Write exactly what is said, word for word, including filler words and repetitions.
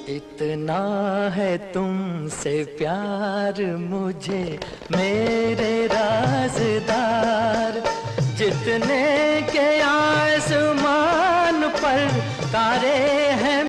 इतना है तुमसे प्यार मुझे मेरे राज़दार, जितने के आसमान पर तारे हैं